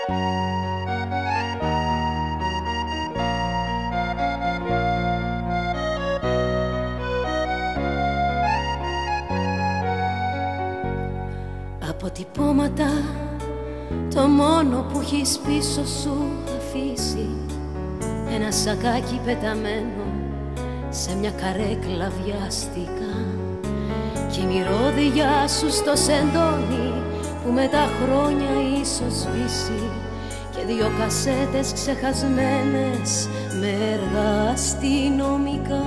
Αποτυπώματα, το μόνο που έχεις πίσω σου αφήσει, ένα σακάκι πεταμένο σε μια καρέκλα βιαστικά, κι η μυρωδιά σου στο σεντόνι που με τα χρόνια ίσως σβήσει, και δύο κασέτες ξεχασμένες με έργα αστυνομικά.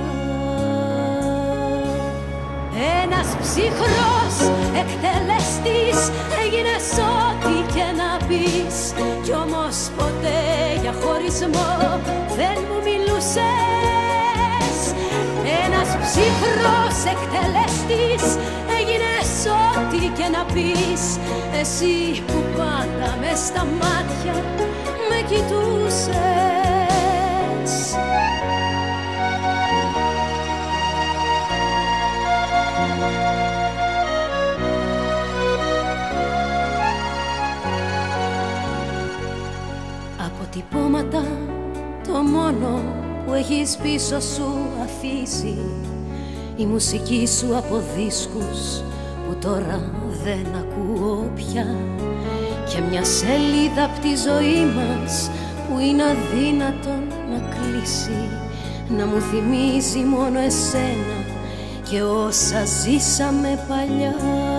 Ένας ψυχρός εκτελεστής έγινες ό,τι και να πεις, κι όμως ποτέ για χωρισμό δεν μου μιλούσες. Ένας ψυχρός εκτελεστής έγινες ό,τι και να πεις, εσύ που πάντα μες στα μάτια με κοιτούσες. Αποτυπώματα, το μόνο που έχεις πίσω σου αφήσει, η μουσική σου από δίσκους που τώρα δεν ακούω πια, και μια σελίδα απ' τη ζωή μας που είναι αδύνατον να κλείσει, να μου θυμίζει μόνο εσένα και όσα ζήσαμε παλιά.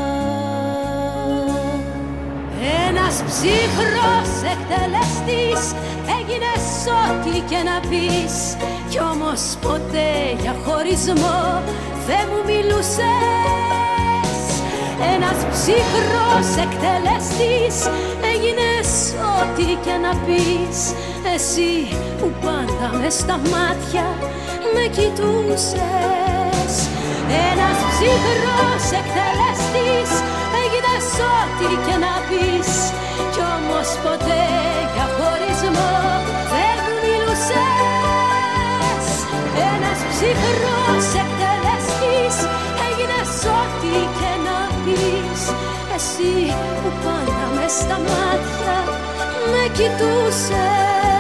Ένας ψυχρός εκτελεστής έγινες ό,τι και να πεις, κι όμως ποτέ για χωρισμό δεν μου μιλούσες. Ένας ψυχρός εκτελεστής έγινες ό,τι και να πεις, εσύ που πάντα μες στα μάτια με κοιτούσες. Ένας ψυχρός εκτελεστής έγινες ό,τι και να πεις, κι όμως ποτέ για χωρισμό δεν μου μιλούσες. Ένας ψυχρός εκτελεστής έγινες ό,τι και να πεις, εσύ που πάντα μες στα μάτια με κοιτούσες.